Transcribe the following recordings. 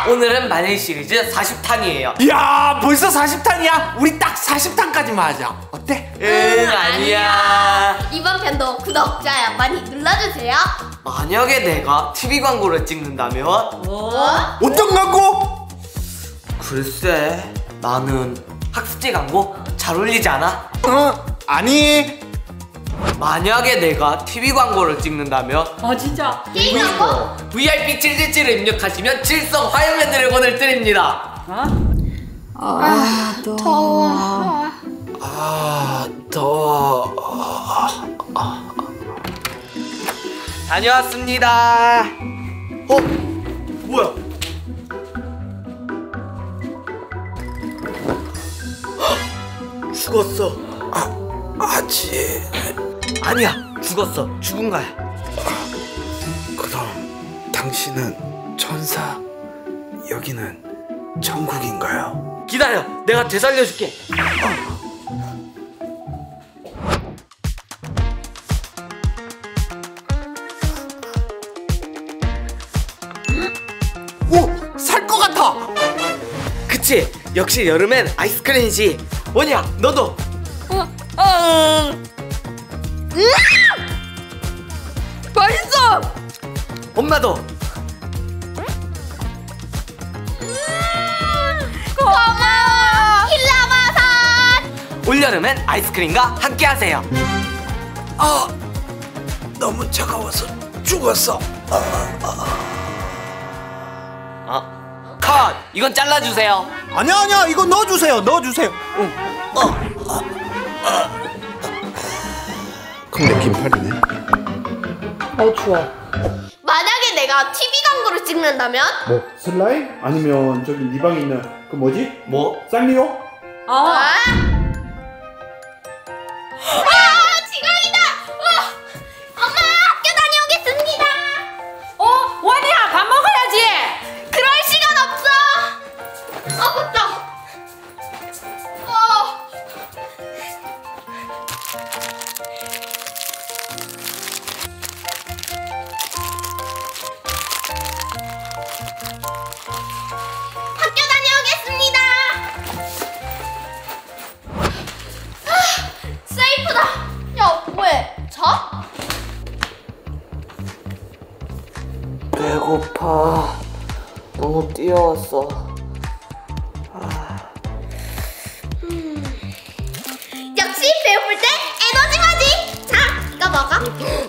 오늘은 마늘 시리즈 40탄이에요. 이야, 벌써 40탄이야? 우리 딱 40탄까지만 하자. 어때? 아니야. 이번 편도 구독자야 많이 눌러주세요. 만약에 내가 TV 광고를 찍는다면? 어떤 광고? 글쎄, 나는 학습지 광고 잘 어울리지 않아? 아니. 만약에 내가 TV 광고를 찍는다면? 진짜? 게임 광고? VIP 777을 입력하시면 질성 화염의 드래곤을 드립니다. 더워. 더워. 다녀왔습니다. 뭐야? 죽었어. 아직. 아니야, 죽었어. 죽은 거야. 그럼 당신은 천사, 여기는 천국인가요? 기다려, 내가 되살려줄게. 오! 살 것 같아! 그치? 역시 여름엔 아이스크림이지. 원이야, 너도. 맛있어. 엄마도. 고마워. 힐라마산. 올여름엔 아이스크림과 함께하세요. 너무 차가워서 죽었어. 컷! 이건 잘라주세요. 아니야, 이거 넣어주세요. 근데 긴팔이네. 추워. 만약에 내가 TV 광고를 찍는다면? 뭐 슬라임? 아니면 저기 네 방에 있는 그 뭐지? 뭐? 산리오? 지각이다. 엄마, 학교 다녀오겠습니다. 원이야, 밥 먹어야지. 그럴 시간 없어. 맞다. 학교 다녀오겠습니다. 세이프다. 야, 뭐해? 자? 배고파. 너무 뛰어왔어. 역시 배고플 때 에너지바지. 자, 이거 먹어.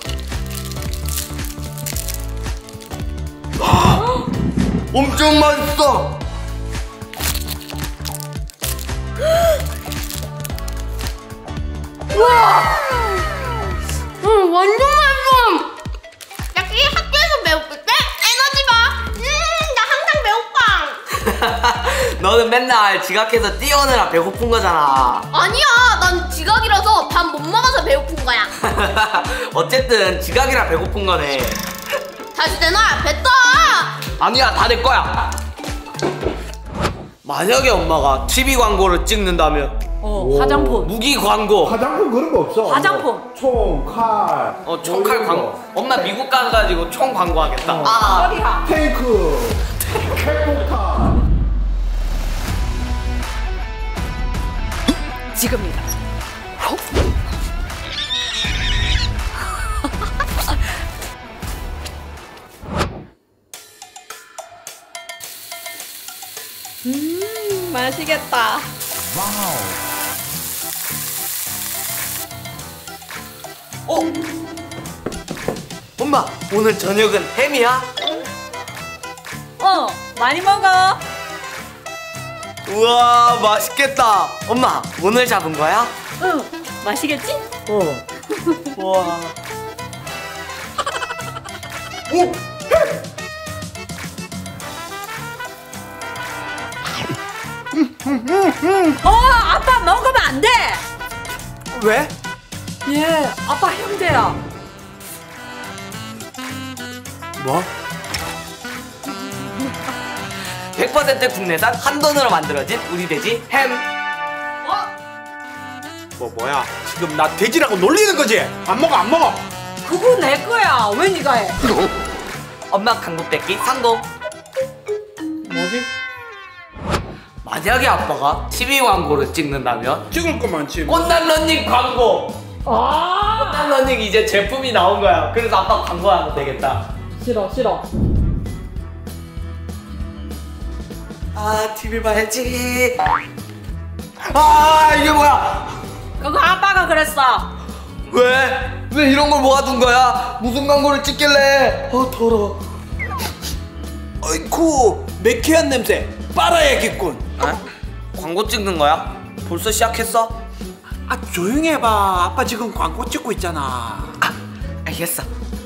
엄청 맛있어. 완전 맛있어. 역시 학교에서 배고플 때 에너지바. 나 항상 배고파. 너는 맨날 지각해서 뛰어오느라 배고픈 거잖아. 아니야, 난 지각이라서 밥 못 먹어서 배고픈 거야. 어쨌든 지각이라 배고픈 거네. 다시 내놔, 뱉어. 아니야, 다 내 거야. 만약에 엄마가 TV 광고를 찍는다면? 화장품. 무기 광고. 화장품 그런 거 없어? 화장품. 총, 칼. 총칼 이런 광고. 거. 엄마 미국 가가지고 총 광고하겠다. 머리야. 테이크. 핵폭탄. 지금이다. 맛있겠다. 엄마, 오늘 저녁은 햄이야? 많이 먹어. 우와, 맛있겠다. 엄마, 오늘 잡은 거야? 응, 맛있겠지? 우와. 아빠 먹으면 안 돼. 왜? 얘 아빠 형제야. 뭐? 100% 국내산 한돈으로 만들어진 우리 돼지 햄. 뭐야? 지금 나 돼지라고 놀리는 거지? 안 먹어. 그거 내 거야. 왜 네가 해? 엄마 강북 뺏기 성공. 뭐지? 만약에 아빠가 TV 광고를 찍는다면 찍을 거 많지. 꽃날런닝 광고. 꽃날런닝 이제 제품이 나온 거야. 그래서 아빠 광고하면 되겠다. 싫어. 아, TV 봐야지. 아, 이게 뭐야? 그거 아빠가 그랬어. 왜? 왜 이런 걸 모아둔 거야? 무슨 광고를 찍길래? 더러워. 어이쿠, 매캐한 냄새 빨아야겠군. 광고 찍는 거야? 벌써 시작했어? 아, 조용히 해봐. 아빠 지금 광고 찍고 있잖아. 알겠어.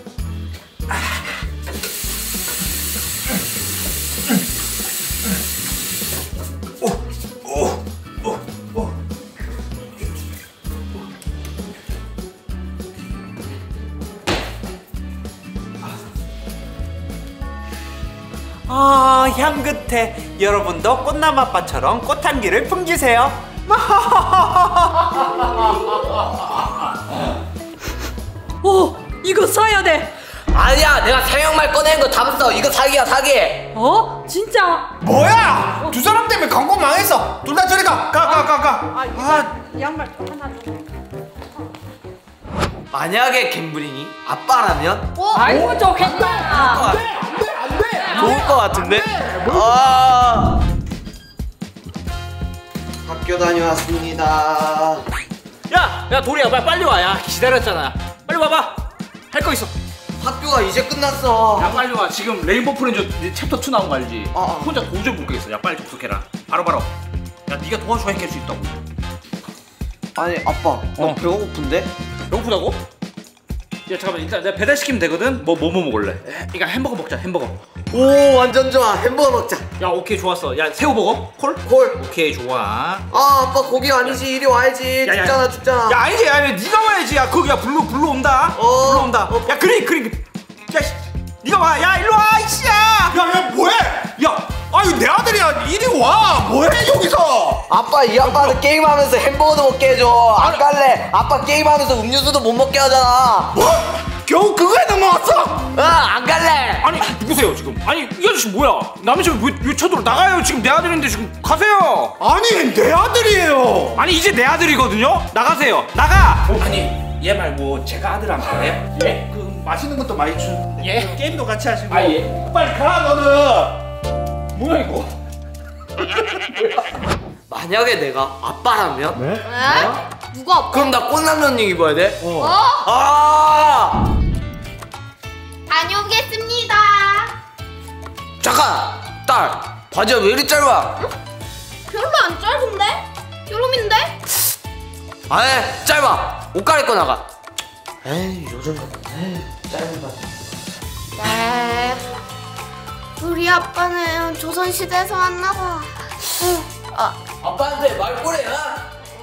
향긋해. 여러분도 꽃남 아빠처럼 꽃향기를 풍기세요. 오, 이거 사야 돼. 아니야, 내가 사형말 꺼낸 거 다 봤어. 이거 사기야, 사기. 어? 진짜? 뭐야? 두 사람 때문에 광고 망했어. 둘 다 저리 가. 가. 양말 하나 줘. 만약에 갬블링이 아빠라면 아이고 좋겠다. 좋을 것 같은데? 아, 학교 다녀왔습니다. 야 도리야 빨리 와. 야 기다렸잖아. 빨리 와봐. 할 거 있어. 학교가 이제 끝났어. 야 빨리 와. 지금 레인보우 프렌즈 챕터 2 나온 거 알지? 어. 혼자 도저히 못 가겠어. 야 빨리 접속해라. 바로. 야 네가 도와줘야 깰 수 있다고. 아니, 아빠, 나 배가 고픈데? 배고프다고? 야 잠깐만 일단 내가 배달시키면 되거든? 뭐 먹을래? 그러니까 햄버거 먹자. 햄버거. 오, 완전 좋아. 햄버거 먹자. 야 오케이 좋았어. 야 새우버거? 콜? 콜. 오케이 좋아. 아, 아빠 고기 아니지. 이리 와야지. 야, 야. 죽잖아. 야 아니지. 야 네가 와야지. 야 거기 야 불러 온다. 불러 온다. 야 그래. 야 씨, 네가 와. 야 일로 와 이씨야. 야, 뭐해? 야, 아유 내 아들이야. 이리 와. 뭐해 여기서? 아빠, 이 아빠는 게임하면서 햄버거도 먹게 해줘. 안 갈래. 아빠 게임하면서 음료수도 못 먹게 하잖아. 뭐? 겨우 그거에 넘어왔어? 안 갈래. 아니 누구세요 지금? 아니 이 아저씨 뭐야? 남의 집에 왜 쳐들어? 나가요. 지금 내 아들인데 지금 가세요. 아니 내 아들이에요. 아니 이제 내 아들이거든요. 나가세요. 나가. 아니 얘 말고 제가 아들 안 봐요? 예? 그 맛있는 것도 많이 주는데. 예? 게임도 같이 하시고. 아 예. 빨리 가 너는. 뭐야 이거? 만약에 내가 아빠라면? 네? 에? 누가 아빠? 그럼 나 꽃남런닝 입어야 돼? 어? 아! 다녀오겠습니다. 잠깐! 딸! 바지가 왜 이리 짧아? 별로 안 짧은데? 여름인데? 아니, 짧아! 옷 갈아입고 나가. 에이, 요즘 짧은 바지. 네. 우리 아빠는 조선시대에서 왔나봐. 아빠한테 말꼬래야?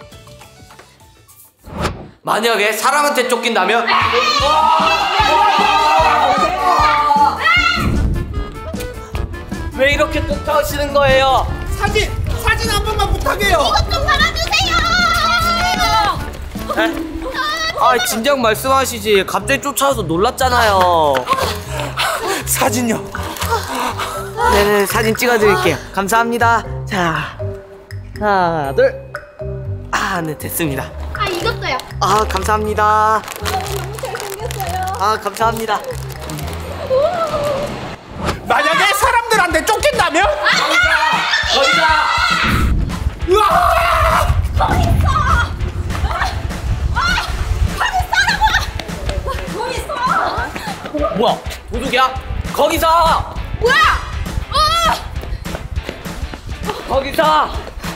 만약에 사람한테 쫓긴다면? 왜 이렇게 쫓아오시는 거예요? 사진 한 번만 부탁해요. 이것 좀 받아주세요. 아, 진작 말씀하시지. 갑자기 쫓아와서 놀랐잖아요. 사진요. 네네, 사진 찍어드릴게요. 감사합니다. 자, 하나, 둘. 아, 네, 됐습니다. 아, 이것도요. 아, 감사합니다. 너무 잘생겼어요. 아, 감사합니다. 만약에 사람들한테 쫓긴다면? 거기다! 뭐야? 도둑이야? 거기서! 뭐야? 거기서!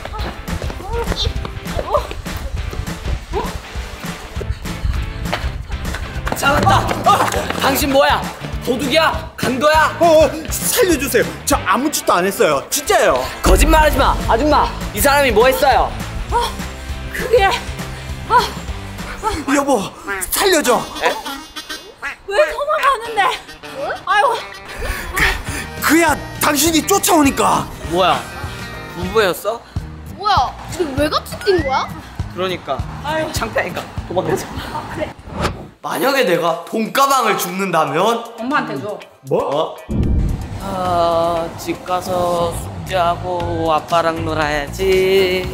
잡았다! 당신 뭐야? 도둑이야? 강도야? 살려주세요. 저 아무 짓도 안 했어요. 진짜요. 거짓말하지 마! 아줌마! 이 사람이 뭐 했어요? 그게 여보, 살려줘. 왜 도망가는데? 아유, 그야 당신이 쫓아오니까. 뭐야? 부부였어? 뭐야? 지금 왜 같이 뛴 거야? 그러니까 창피하니까 도망가자. 만약에 내가 돈가방을 줍는다면? 엄마한테 줘. 뭐? 집 가서 숙제하고 아빠랑 놀아야지.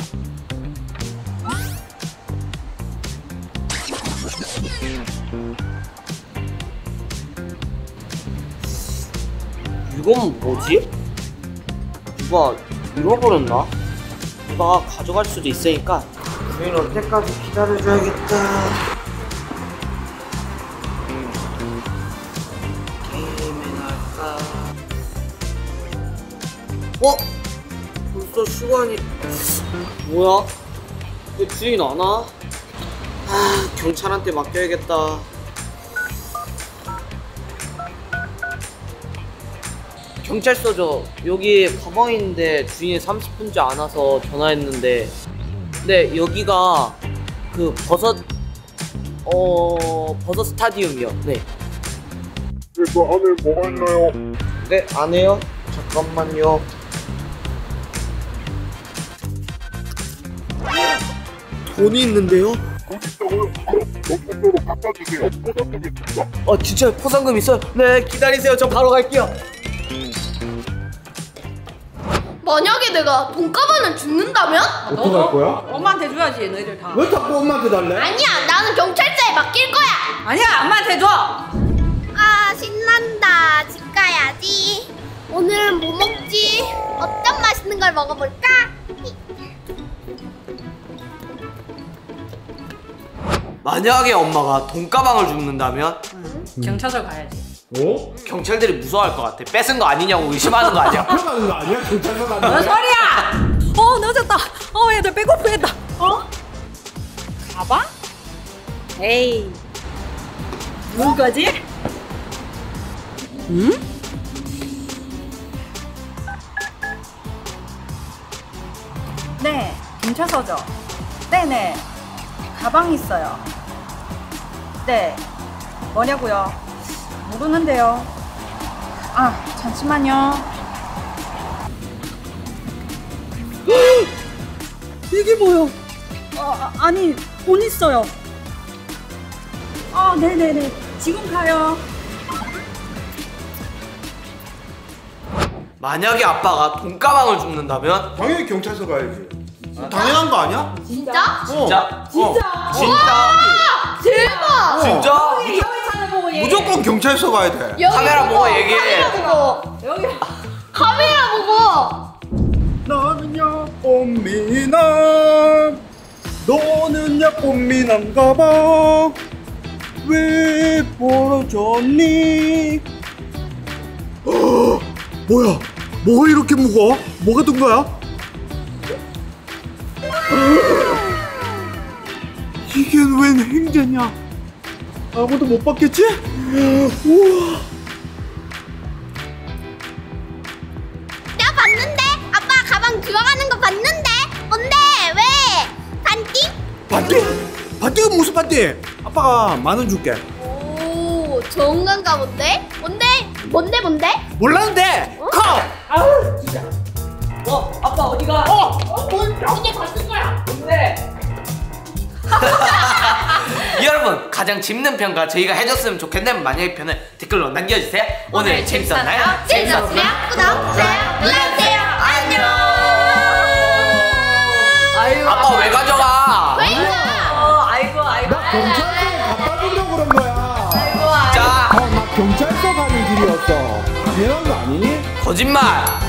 이건 뭐지? 누가 잃어버렸나? 누가 가져갈 수도 있으니까 주인 올 때까지 기다려줘야겠다. 게임이나 할까? 벌써 시간이 뭐야? 왜 주인 안 와? 경찰한테 맡겨야겠다. 경찰서죠. 여기 가방이 있는데 주인이 30분째 안 와서 전화했는데, 근데 여기가 그 버섯 스타디움이요. 네. 그 안에 뭐가 있나요? 네, 안에요. 잠깐만요. 돈이 있는데요? 진짜 포상금 있어요? 네, 기다리세요. 저 바로 갈게요. 만약에 내가 돈가방을 죽는다면? 어떡할 거야? 엄마한테 줘야지 너희들 다. 왜 자꾸 엄마한테 달래? 아니야, 나는 경찰서에 맡길 거야. 아니야 엄마한테 줘. 아, 신난다. 집 가야지. 오늘은 뭐 먹지? 어떤 맛있는 걸 먹어볼까? 만약에 엄마가 돈가방을 죽는다면 경찰서 가야지. 어? 경찰들이 무서워할 것 같아. 뺏은 거 아니냐고 의심하는 거 아니야? 들어가는 거 아니야? 경찰서 뭔 가는 거 소리야? 늦었다. 얘들 배고프겠다. 가방? 에이, 누구 거지? 응? 네, 경찰서죠. 네네, 가방 있어요. 네, 뭐냐고요? 모르는데요. 잠시만요. 이게 뭐요? 아니, 돈 있어요. 네네네. 지금 가요. 만약에 아빠가 돈가방을 죽는다면 당연히 경찰서 가야지. 당연한 거 아니야? 진짜? 진짜? 진짜? 진짜? 대박! 진짜? 여기 찾아보고 얘기해. 무조건 경찰서 가야 돼. 여기 카메라 보고 얘기해. 카메라 보고. 여기. 카메라 보고. 나는야 꽃미남 너는야 꽃미남가 봐왜 벌어졌니? 뭐야? 뭐가 이렇게 무거워? 뭐가 든 거야? 이게 웬 행제냐? 아무도 못 봤겠지? 우와. 나 봤는데? 아빠 가방 들어가는 거 봤는데? 뭔데? 왜? 반띵? 반띵? 반띵은 무슨 반띵? 아빠가 10,000원 줄게. 오, 좋은 건가 본데? 뭔데? 몰랐는데 커! 아우 진짜. 아빠 어디가? 이게 봤을 거야. 뭔데? 여러분 가장 짚는 평가 저희가 해줬으면 좋겠는 만약의 편을 댓글로 남겨주세요. 오늘 재밌었나요? 재밌었으면 구독, 좋아요 눌러주세요. 안녕. 아유, 아빠 왜 가져가? 왜 이거? 아이고. 경찰서에 갖다 주려고 그런 거야. 자, 나 경찰서 가는 길이었어. 당연한 거 아니니? 거짓말.